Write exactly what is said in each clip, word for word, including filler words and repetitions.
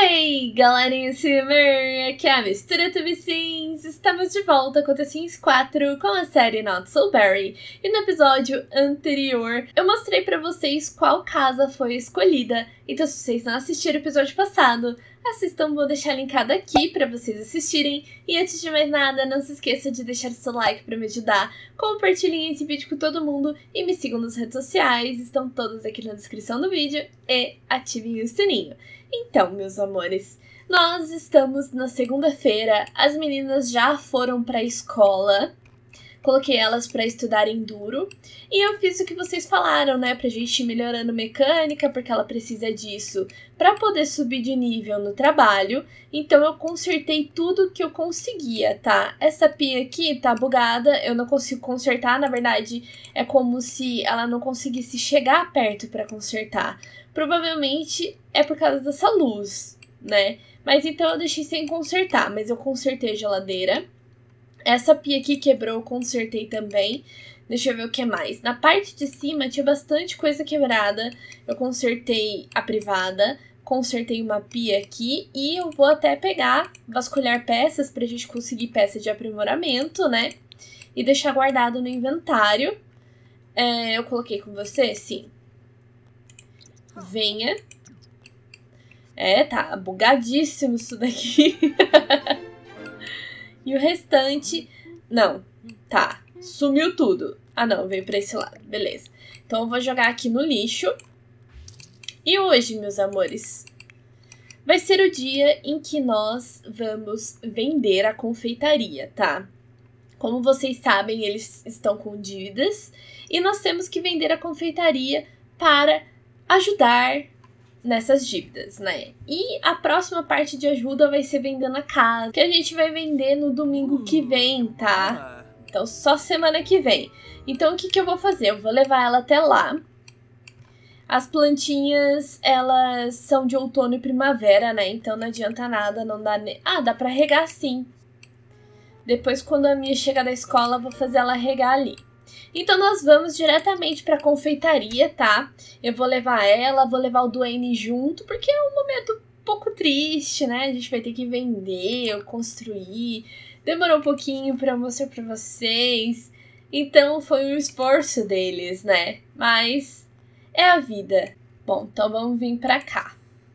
Hey, galerinha Simmer, aqui é a Mistura Tube Sims. Estamos de volta com The Sims quatro com a série Not So Berry. E no episódio anterior eu mostrei pra vocês qual casa foi escolhida. Então se vocês não assistiram o episódio passado, assistam, vou deixar linkado aqui pra vocês assistirem. E antes de mais nada, não se esqueça de deixar seu like pra me ajudar. Compartilhem esse vídeo com todo mundo e me sigam nas redes sociais, estão todas aqui na descrição do vídeo. E ativem o sininho. Então, meus amores, nós estamos na segunda-feira, as meninas já foram pra escola, coloquei elas pra estudar enduro, e eu fiz o que vocês falaram, né, pra gente ir melhorando mecânica, porque ela precisa disso pra poder subir de nível no trabalho, então eu consertei tudo que eu conseguia, tá? Essa pia aqui tá bugada, eu não consigo consertar, na verdade é como se ela não conseguisse chegar perto pra consertar. Provavelmente é por causa dessa luz, né? Mas então eu deixei sem consertar, mas eu consertei a geladeira. Essa pia aqui quebrou, eu consertei também. Deixa eu ver o que mais. Na parte de cima tinha bastante coisa quebrada. Eu consertei a privada, consertei uma pia aqui e eu vou até pegar, vasculhar peças pra gente conseguir peça de aprimoramento, né? E deixar guardado no inventário. É, eu coloquei com você? Sim. Venha. É, tá bugadíssimo isso daqui. E o restante... Não, tá. Sumiu tudo. Ah, não, veio pra esse lado. Beleza. Então eu vou jogar aqui no lixo. E hoje, meus amores, vai ser o dia em que nós vamos vender a confeitaria, tá? Como vocês sabem, eles estão com dívidas. E nós temos que vender a confeitaria para ajudar nessas dívidas, né? E a próxima parte de ajuda vai ser vendendo a casa, que a gente vai vender no domingo que vem, tá? Então só semana que vem. Então o que que eu vou fazer? Eu vou levar ela até lá. As plantinhas, elas são de outono e primavera, né? Então não adianta nada, não dá nem... Ah, dá pra regar sim. Depois quando a minha chegar da escola, eu vou fazer ela regar ali. Então nós vamos diretamente para a confeitaria, tá? Eu vou levar ela, vou levar o Dwayne junto, porque é um momento um pouco triste, né? A gente vai ter que vender, construir. Demorou um pouquinho para mostrar para vocês. Então foi um esforço deles, né? Mas é a vida. Bom, então vamos vir para cá.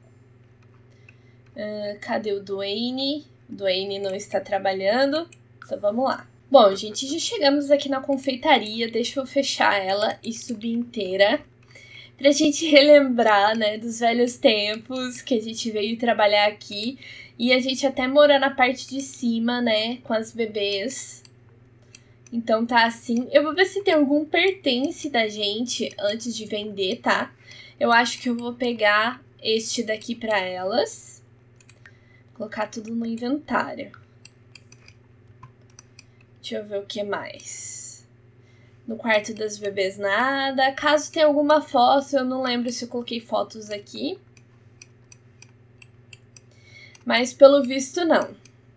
Uh, cadê o Dwayne? O Dwayne não está trabalhando, então vamos lá. Bom, gente, já chegamos aqui na confeitaria, deixa eu fechar ela e subir inteira, pra gente relembrar, né, dos velhos tempos que a gente veio trabalhar aqui, e a gente até mora na parte de cima, né, com as bebês. Então tá assim, eu vou ver se tem algum pertence da gente antes de vender, tá? Eu acho que eu vou pegar este daqui pra elas, colocar tudo no inventário. Deixa eu ver o que mais. No quarto das bebês nada. Caso tenha alguma foto, eu não lembro se eu coloquei fotos aqui. Mas pelo visto não.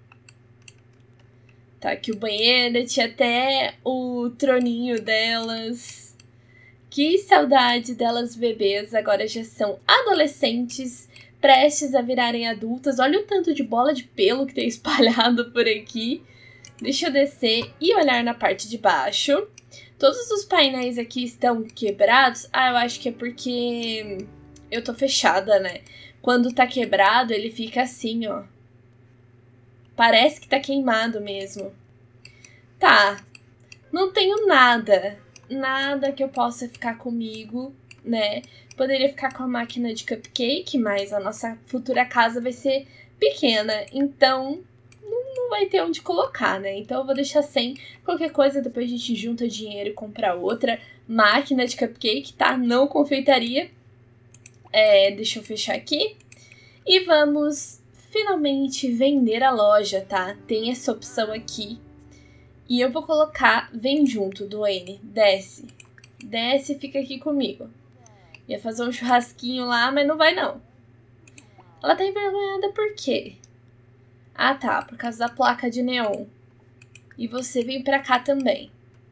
Tá aqui o banheiro, tinha até o troninho delas. Que saudade delas bebês, agora já são adolescentes, prestes a virarem adultas. Olha o tanto de bola de pelo que tem espalhado por aqui. Deixa eu descer e olhar na parte de baixo. Todos os painéis aqui estão quebrados. Ah, eu acho que é porque eu tô fechada, né? Quando tá quebrado, ele fica assim, ó. Parece que tá queimado mesmo. Tá. Não tenho nada. Nada que eu possa ficar comigo, né? Poderia ficar com a máquina de cupcake, mas a nossa futura casa vai ser pequena. Então... não vai ter onde colocar, né? Então eu vou deixar sem. Qualquer coisa, depois a gente junta dinheiro e compra outra máquina de cupcake, tá? Não confeitaria. É, deixa eu fechar aqui. E vamos finalmente vender a loja, tá? Tem essa opção aqui. E eu vou colocar, vem junto, Dwayne, desce. Desce e fica aqui comigo. Ia fazer um churrasquinho lá, mas não vai não. Ela tá envergonhada por quê? Ah, tá, por causa da placa de neon. E você vem pra cá também.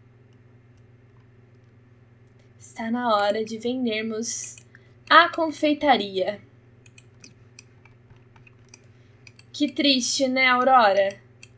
Está na hora de vendermos a confeitaria. Que triste, né, Aurora?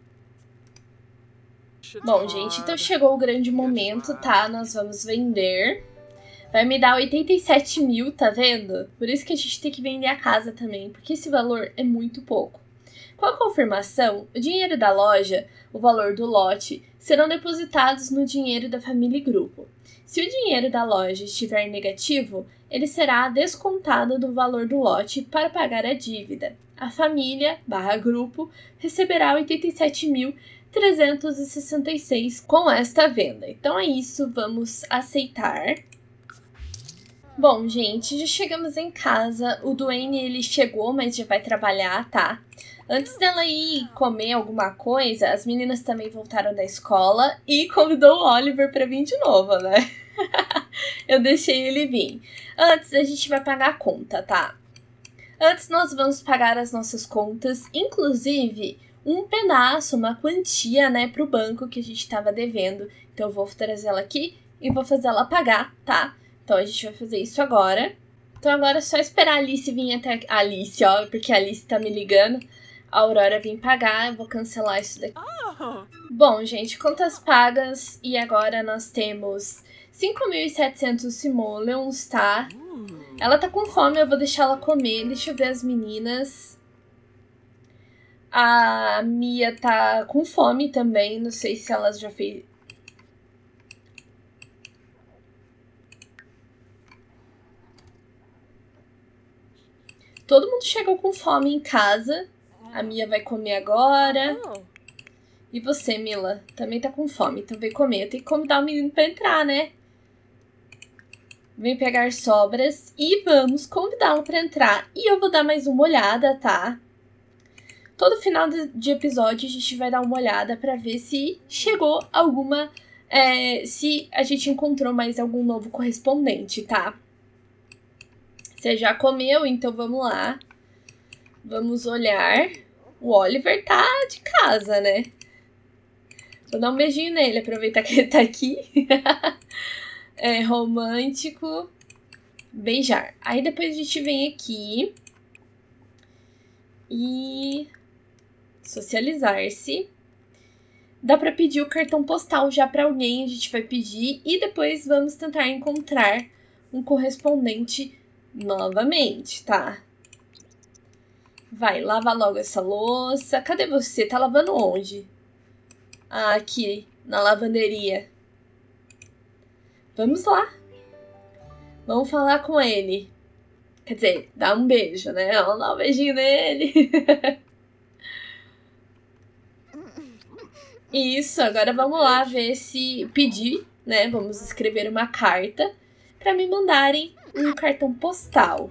Bom, gente, então chegou o grande momento, tá? Nós vamos vender. Vai me dar oitenta e sete mil, tá vendo? Por isso que a gente tem que vender a casa também, porque esse valor é muito pouco. Com a confirmação, o dinheiro da loja, o valor do lote, serão depositados no dinheiro da família e grupo. Se o dinheiro da loja estiver negativo, ele será descontado do valor do lote para pagar a dívida. A família, barra grupo, receberá oitenta e sete mil trezentos e sessenta e seis com esta venda. Então é isso, vamos aceitar. Bom, gente, já chegamos em casa. O Dwayne, ele chegou, mas já vai trabalhar, tá? Antes dela ir comer alguma coisa, as meninas também voltaram da escola e convidou o Oliver pra vir de novo, né? Eu deixei ele vir. Antes, a gente vai pagar a conta, tá? Antes, nós vamos pagar as nossas contas, inclusive um pedaço, uma quantia, né, pro banco que a gente tava devendo. Então, eu vou trazer ela aqui e vou fazer ela pagar, tá? Então, a gente vai fazer isso agora. Então, agora é só esperar a Alice vir até... A Alice, ó, porque a Alice tá me ligando. A Aurora vir pagar, eu vou cancelar isso daqui. Oh. Bom, gente, contas pagas. E agora nós temos cinco mil e setecentos simoleons, tá? Ela tá com fome, eu vou deixar ela comer. Deixa eu ver as meninas. A Mia tá com fome também. Não sei se ela já fez... Todo mundo chegou com fome em casa. A Mia vai comer agora. E você, Mila? Também tá com fome, então vem comer. Eu tenho que convidar o menino pra entrar, né? Vem pegar sobras e vamos convidá-lo pra entrar. E eu vou dar mais uma olhada, tá? Todo final de episódio a gente vai dar uma olhada pra ver se chegou alguma... É, se a gente encontrou mais algum novo correspondente, tá? Você já comeu, então vamos lá. Vamos olhar. O Oliver tá de casa, né? Vou dar um beijinho nele, aproveitar que ele tá aqui. É romântico. Beijar. Aí depois a gente vem aqui. E... socializar-se. Dá pra pedir o cartão postal já pra alguém, a gente vai pedir. E depois vamos tentar encontrar um correspondente novamente, tá? Vai, lava logo essa louça. Cadê você? Tá lavando onde? Ah, aqui, na lavanderia. Vamos lá. Vamos falar com ele. Quer dizer, dá um beijo, né? Vamos dar um beijinho nele. Isso, agora vamos lá ver se pedir, né? Vamos escrever uma carta para me mandarem um cartão postal.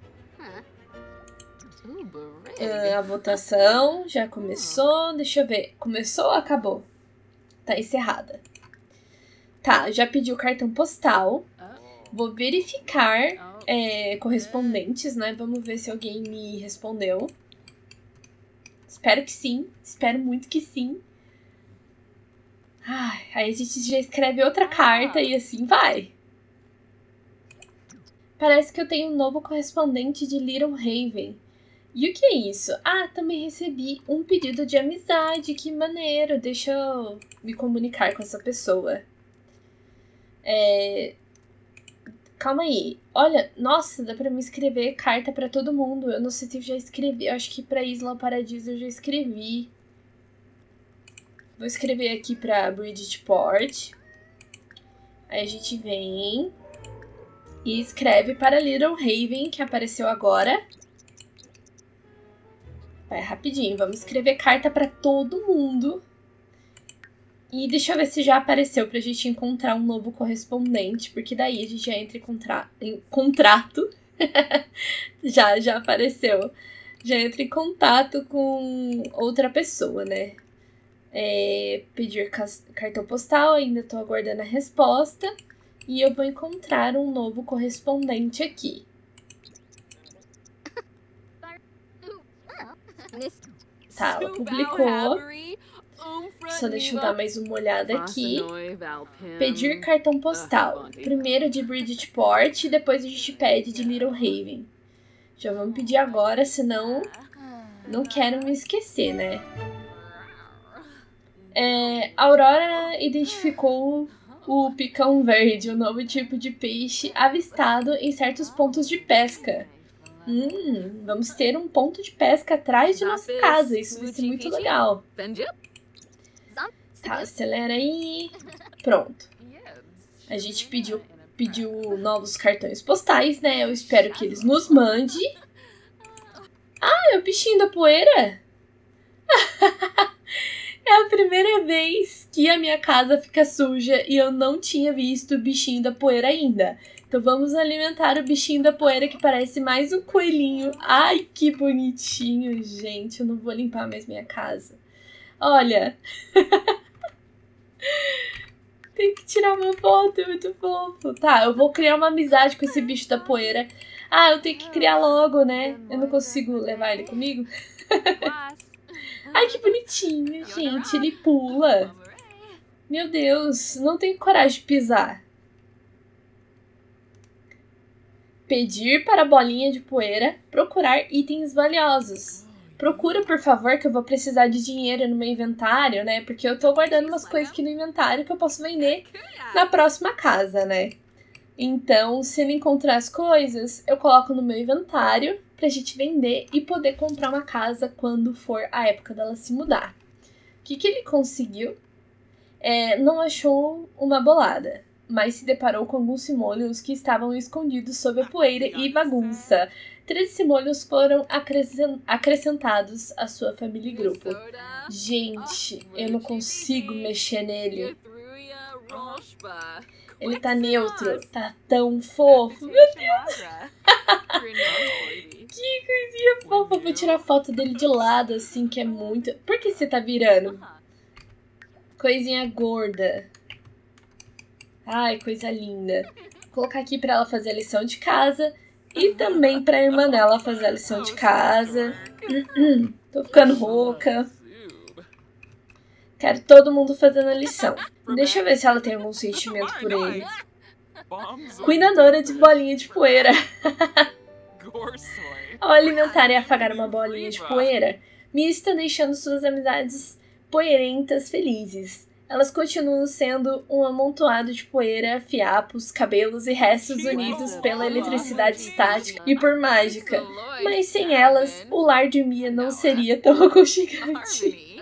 Uh, a votação já começou. Deixa eu ver. Começou ou acabou? Tá encerrada. Tá, já pedi o cartão postal. Vou verificar é, correspondentes, né? Vamos ver se alguém me respondeu. Espero que sim. Espero muito que sim. Ai, aí a gente já escreve outra carta e assim vai. Parece que eu tenho um novo correspondente de Little Haven. E o que é isso? Ah, também recebi um pedido de amizade. Que maneiro. Deixa eu me comunicar com essa pessoa. É... Calma aí. Olha, nossa, dá pra me escrever carta pra todo mundo. Eu não sei se eu já escrevi. Eu acho que pra Isla Paradiso eu já escrevi. Vou escrever aqui pra Bridgeport. Aí a gente vem e escreve para Little Haven, que apareceu agora. Vai rapidinho, vamos escrever carta pra todo mundo. E deixa eu ver se já apareceu pra gente encontrar um novo correspondente, porque daí a gente já entra em, contra... em contrato. já, já apareceu. Já entra em contato com outra pessoa, né? É, pedir cartão postal, ainda tô aguardando a resposta. E eu vou encontrar um novo correspondente aqui. Tá, ela publicou. Só deixa eu dar mais uma olhada aqui. Pedir cartão postal. Primeiro de Bridgeport e depois a gente pede de Little Haven. Já vamos pedir agora, senão Não quero me esquecer, né? É, a Aurora identificou o picão verde, um novo tipo de peixe avistado em certos pontos de pesca. Hum, vamos ter um ponto de pesca atrás de nossa casa. Isso vai ser muito legal. Tá, acelera aí. Pronto. A gente pediu, pediu novos cartões postais, né? Eu espero que eles nos mandem. Ah, é o bichinho da poeira? É a primeira vez que a minha casa fica suja e eu não tinha visto o bichinho da poeira ainda. Então vamos alimentar o bichinho da poeira, que parece mais um coelhinho. Ai, que bonitinho, gente. Eu não vou limpar mais minha casa. Olha. Tem que tirar uma foto, é muito fofo. Tá, eu vou criar uma amizade com esse bicho da poeira. Ah, eu tenho que criar logo, né? Eu não consigo levar ele comigo. Ai, que bonitinho, gente. Ele pula. Meu Deus, não tenho coragem de pisar. Pedir para a bolinha de poeira procurar itens valiosos. Procura, por favor, que eu vou precisar de dinheiro no meu inventário, né? Porque eu tô guardando umas coisas aqui no inventário que eu posso vender na próxima casa, né? Então, se ele encontrar as coisas, eu coloco no meu inventário pra gente vender e poder comprar uma casa quando for a época dela se mudar. O que, que ele conseguiu? É, não achou uma bolada, mas se deparou com alguns cimolhos que estavam escondidos sob a poeira e bagunça. Três cimolhos foram acrescentados à sua família e grupo. Gente, eu não consigo mexer nele. Ele tá neutro, tá tão fofo. Meu Deus! Que coisinha fofa. Vou tirar foto dele de lado, assim, que é muito... Por que você tá virando? Coisinha gorda. Ai, coisa linda. Vou colocar aqui pra ela fazer a lição de casa. E também pra irmã dela fazer a lição de casa. Tô ficando rouca. Quero todo mundo fazendo a lição. Deixa eu ver se ela tem algum sentimento por ele. Cuidadora de bolinha de poeira. Ao alimentar e afagar uma bolinha de poeira, Mia está deixando suas amizades poeirentas felizes. Elas continuam sendo um amontoado de poeira, fiapos, cabelos e restos unidos pela eletricidade estática e por mágica. Mas sem elas, o lar de Mia não seria tão aconchegante.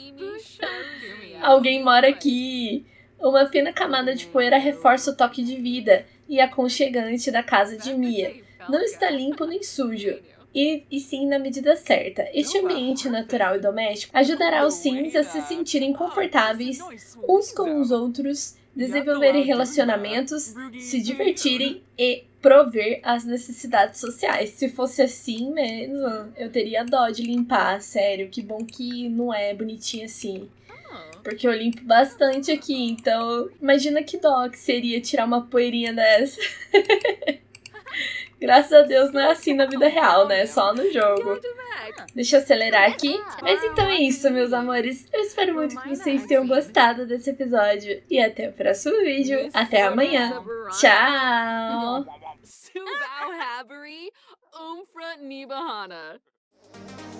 Alguém mora aqui. Uma fina camada de poeira reforça o toque de vida e aconchegante da casa de Mia. Não está limpo nem sujo, e, e sim na medida certa. Este ambiente natural e doméstico ajudará os Sims a se sentirem confortáveis uns com os outros, desenvolverem relacionamentos, se divertirem e prover as necessidades sociais. Se fosse assim mesmo, eu teria dó de limpar, sério. Que bom que não é bonitinho assim. Porque eu limpo bastante aqui, então imagina que dó que seria tirar uma poeirinha dessa. Graças a Deus não é assim na vida real, né? Só no jogo. Deixa eu acelerar aqui. Mas então é isso, meus amores. Eu espero muito que vocês tenham gostado desse episódio. E até o próximo vídeo. Até amanhã. Tchau!